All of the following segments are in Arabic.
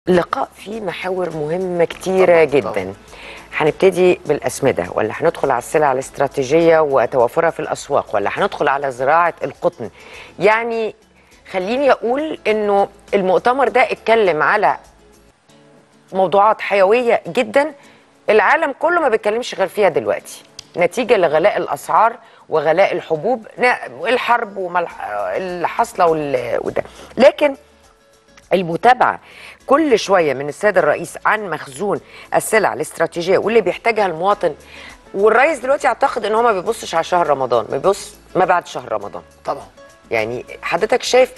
لقاء فيه محاور مهمة كتيرة جدا. هنبتدي بالأسمدة ولا هندخل على السلع الاستراتيجية وتوافرها في الأسواق ولا هندخل على زراعة القطن؟ يعني خليني أقول إنه المؤتمر ده اتكلم على موضوعات حيوية جدا العالم كله ما بيتكلمش غير فيها دلوقتي نتيجة لغلاء الأسعار وغلاء الحبوب، الحرب اللي حاصلة وده. لكن المتابعة كل شوية من السيد الرئيس عن مخزون السلع الاستراتيجية واللي بيحتاجها المواطن، والرئيس دلوقتي اعتقد ان هو ما بيبصش على شهر رمضان، بيبص ما بعد شهر رمضان. طبعا. يعني حضرتك شايف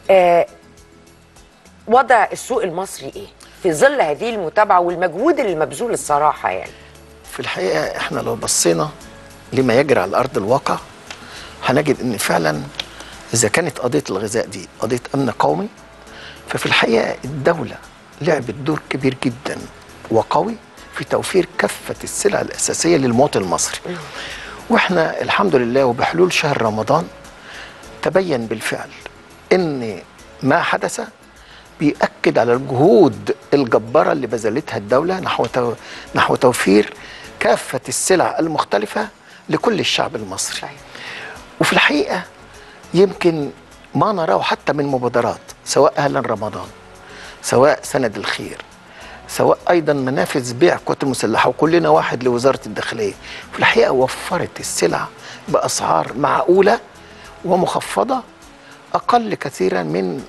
وضع السوق المصري ايه في ظل هذه المتابعة والمجهود اللي مبذول الصراحة؟ يعني في الحقيقة احنا لو بصينا لما يجري على أرض الواقع هنجد ان فعلا إذا كانت قضية الغذاء دي قضية أمن قومي، ففي الحقيقة الدولة لعبت دور كبير جدا وقوي في توفير كافة السلع الأساسية للمواطن المصري. واحنا الحمد لله وبحلول شهر رمضان تبين بالفعل ان ما حدث بيأكد على الجهود الجبارة اللي بذلتها الدولة نحو توفير كافة السلع المختلفة لكل الشعب المصري. وفي الحقيقة يمكن ما نراه حتى من مبادرات، سواء أهلا رمضان، سواء سند الخير، سواء أيضا منافذ بيع القوات المسلحة وكلنا واحد لوزارة الداخلية، في الحقيقة وفرت السلع بأسعار معقولة ومخفضة أقل كثيرا من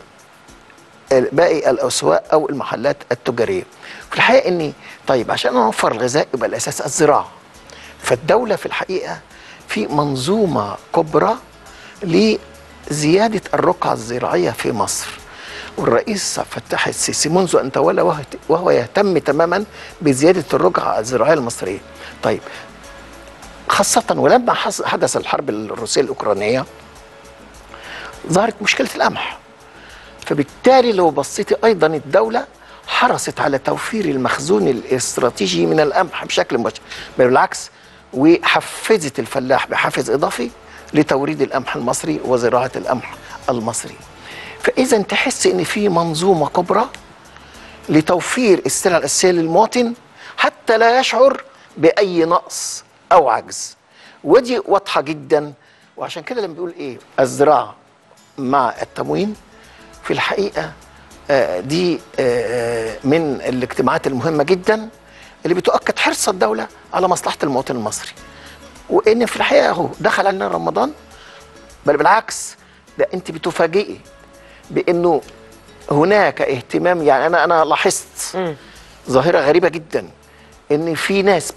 باقي الأسواق أو المحلات التجارية. في الحقيقة إني طيب عشان نوفر الغذاء يبقى الأساس الزراعة، فالدولة في الحقيقة في منظومة كبرى لزيادة الرقعة الزراعية في مصر، والرئيس عبد الفتاح السيسي منذ أن تولى وهو يهتم تماما بزيادة الرقعة الزراعية المصرية. طيب خاصة ولما حدث الحرب الروسية الأوكرانية ظهرت مشكلة القمح، فبالتالي لو بصيتي أيضا الدولة حرصت على توفير المخزون الاستراتيجي من القمح بشكل مباشر، بل بالعكس وحفزت الفلاح بحافز إضافي لتوريد القمح المصري وزراعة القمح المصري. فإذا تحس إن في منظومة كبرى لتوفير السلع الأساسية للمواطن حتى لا يشعر بأي نقص أو عجز، ودي واضحة جدا. وعشان كده لما بيقول إيه الزراعة مع التموين، في الحقيقة دي من الاجتماعات المهمة جدا اللي بتؤكد حرص الدولة على مصلحة المواطن المصري. وإن في الحقيقة أهو دخل علينا رمضان، بل بالعكس ده أنت بتفاجئي بأنه هناك اهتمام. يعني أنا لاحظت ظاهرة غريبة جدا، إن في ناس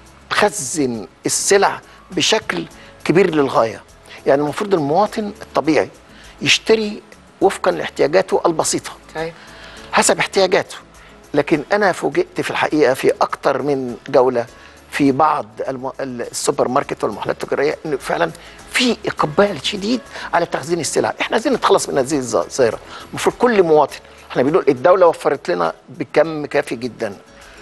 بتخزن السلع بشكل كبير للغاية. يعني المفروض المواطن الطبيعي يشتري وفقا لاحتياجاته البسيطة حسب احتياجاته، لكن أنا فوجئت في الحقيقة في أكتر من جولة في بعض السوبر ماركت والمحلات التجارية إن فعلا في إقبال شديد على تخزين السلع. إحنا عايزين نتخلص من هذه الظاهرة. المفروض كل مواطن، إحنا بنقول الدولة وفرت لنا بكم كافي جدا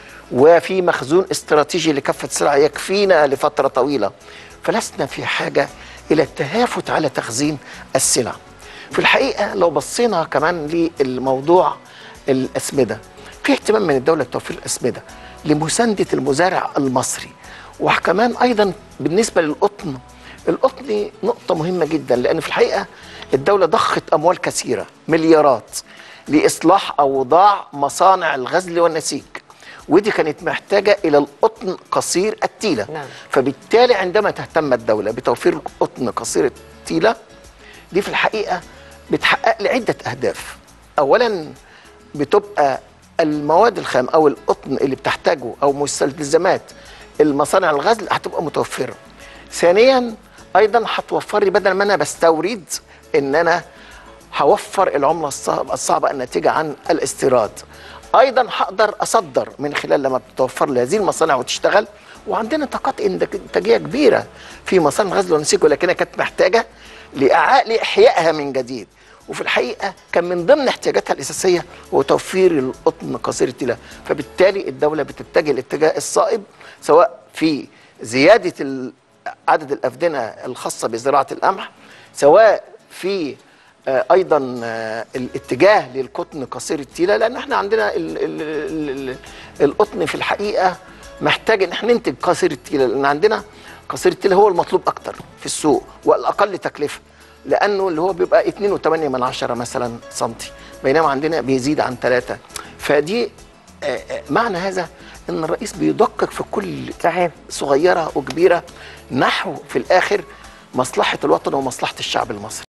وفي مخزون استراتيجي لكافة السلع يكفينا لفترة طويلة، فلسنا في حاجة إلى التهافت على تخزين السلع. في الحقيقة لو بصينا كمان للموضوع الأسمدة، في اهتمام من الدولة بتوفير الأسمدة لمساندة المزارع المصري. وكمان أيضا بالنسبة للقطن، القطن نقطة مهمة جدا، لأن في الحقيقة الدولة ضخت أموال كثيرة مليارات لإصلاح أوضاع مصانع الغزل والنسيج، ودي كانت محتاجة إلى القطن قصير التيلة. نعم. فبالتالي عندما تهتم الدولة بتوفير قطن قصير التيلة دي في الحقيقة بتحقق لعدة أهداف. أولا بتبقى المواد الخام أو القطن اللي بتحتاجه أو مستلزمات المصانع الغزل هتبقى متوفرة. ثانيا أيضا هتوفر لي بدل ما أنا بستورد إن أنا هوفر العملة الصعبة الناتجة عن الاستيراد. أيضا هقدر أصدر من خلال لما بتوفر لي هذه المصانع وتشتغل. وعندنا طاقات إنتاجية كبيرة في مصانع الغزل والنسيج، ولكنها كانت محتاجة لإحيائها من جديد. وفي الحقيقة كان من ضمن احتياجاتها الأساسية هو توفير القطن قصير التيلة. فبالتالي الدولة بتتجه الاتجاه الصائب، سواء في زيادة عدد الأفدنة الخاصة بزراعة القمح، سواء في ايضا الاتجاه للقطن قصير التيله، لان احنا عندنا القطن في الحقيقه محتاج ان احنا ننتج قصير التيله، لان عندنا قصير التيله هو المطلوب اكتر في السوق والاقل تكلفه، لانه اللي هو بيبقى 2.8 مثلا سنتي، بينما عندنا بيزيد عن 3. فدي معنى هذا ان الرئيس بيدقق في كل صحيح صغيره وكبيره، نحو في الاخر مصلحه الوطن ومصلحه الشعب المصري.